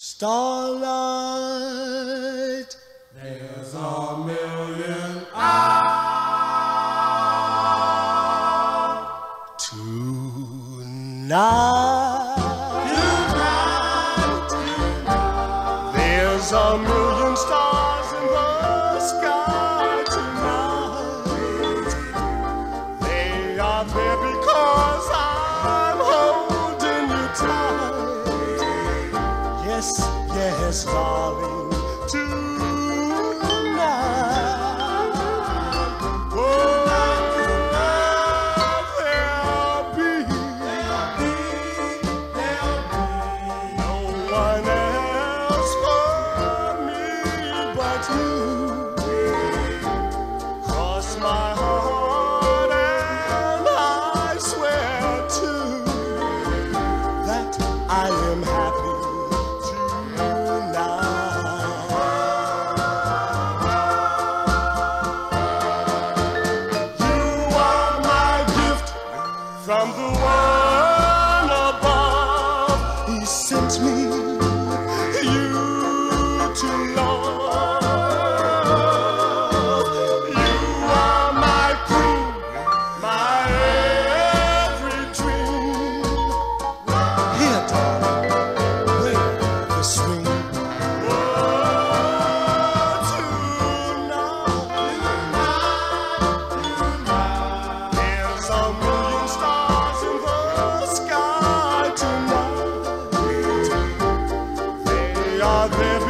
Starlight, there's a million out tonight, there's a million stars in the sky tonight. They are there because I'm holding you tight. Yes, yes, darling, tonight. Oh, there'll be no one else for me but you. Cross my heart and I swear too that I am happy. From the one above, he sent me you to love. You are my queen, my every dream. Here, darling, wear the swing. Oh, tonight, there's a million stars in the sky tonight. They are there